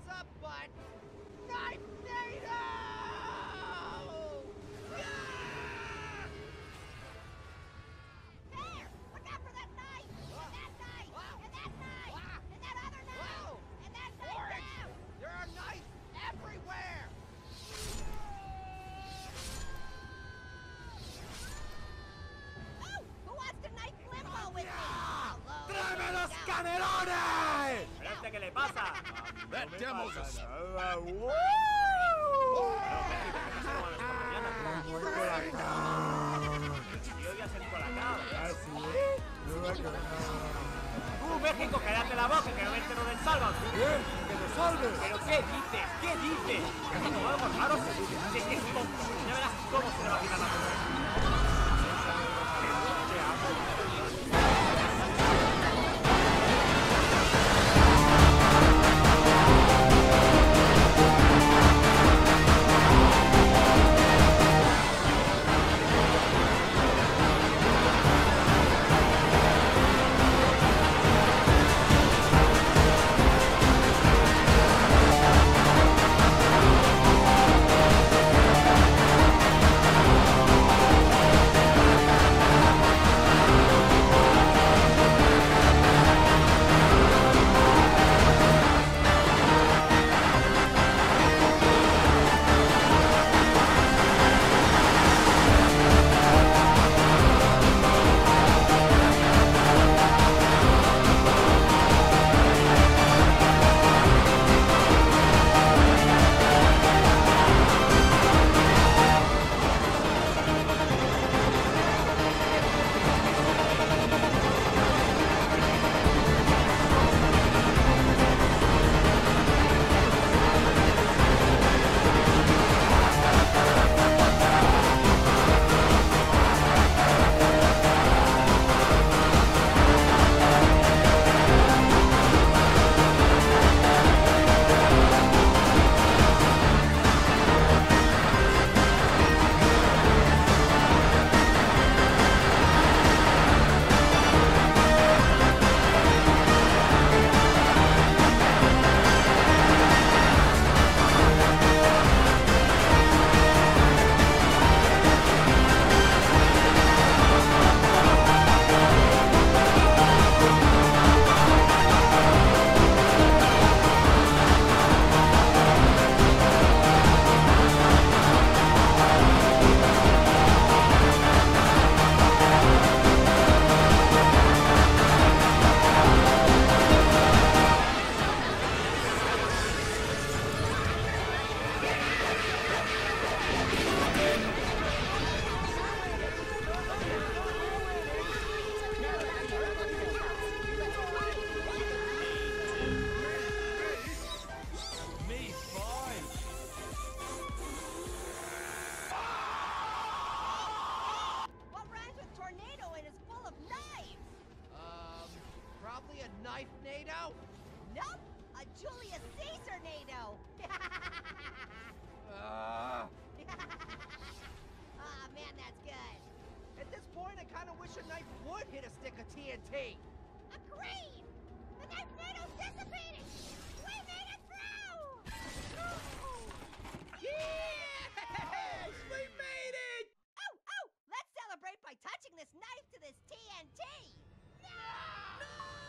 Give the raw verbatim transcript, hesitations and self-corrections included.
a butt knife NATO! There! Look out for that knife! And that knife! And that knife! And that other knife! And that knife down! There are knives everywhere! Oh! Who wants to knife limbo with me? ¡Tráeme los canelones! ¿Pero este qué le pasa? That demo's a... Y odias el colacao. ¡Tú, México, cállate la boca, que no me entero del Sálvame! ¿Qué? ¡Que lo salve! ¿Pero qué dices? ¿Qué dices? ¿Has tomado algo raro? Si es que es tonto. Ya verás cómo se le va a quitar la cosa. Knife NATO? Nope, a Julius Caesar NATO. uh, Ah, man, that's good. at this point, I kind of wish a knife would hit a stick of T N T. Agreed! The knife NATO's dissipated! We made it through! Yes! We made it! Oh, oh! Let's celebrate by touching this knife to this T N T! No! No!